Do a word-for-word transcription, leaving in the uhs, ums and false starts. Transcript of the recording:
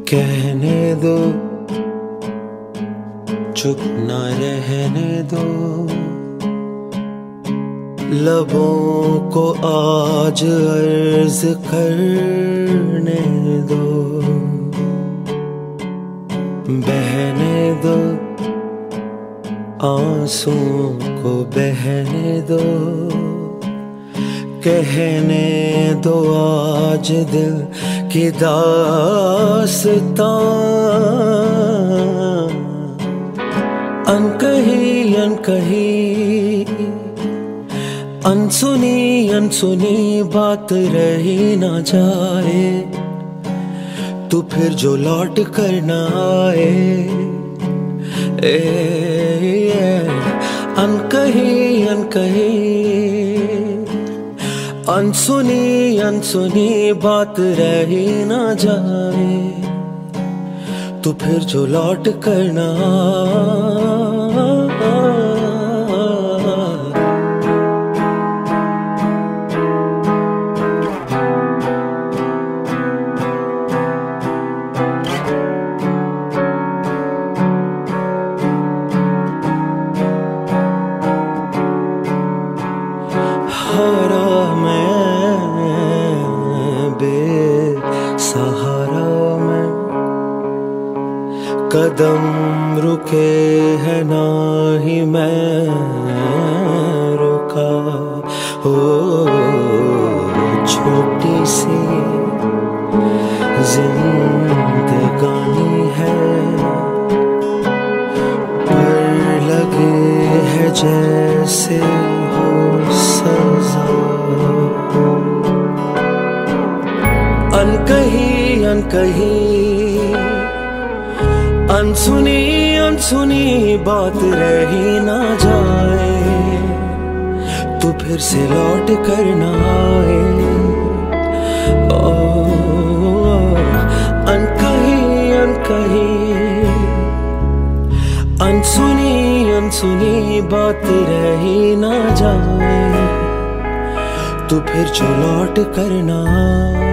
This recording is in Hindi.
कहने दो, चुप न रहने दो, लबों को आज अर्ज करने दो, बहने दो, आंसुओं को बहने दो, कहने दो आज दिल की दास्तां। अनकही अनकही अनसुनी अनसुनी बात रही ना जाए, तू फिर जो लौट कर ना आए। ए, ए, अनकही अनकही अनसुनी अनसुनी बात रही ना जाए, तू फिर जो लौट कर ना कदम रुके है ना ही मैं रुका। हो छोटी सी जिंदगानी है, पर लगे है जैसे हो सजा। अनकही अनकही अनसुनी अनसुनी बात रही ना जाए, तू फिर से लौट कर ना आए। ओ अनकही अनकही अनसुनी अनसुनी बात रही ना जाए, तू फिर जो लौट कर ना आए।